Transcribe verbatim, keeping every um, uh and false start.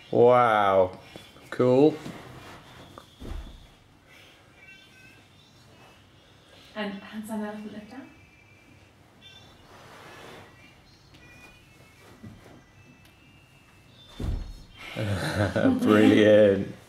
Wow. Cool. And hand sign elephant lift down. Brilliant.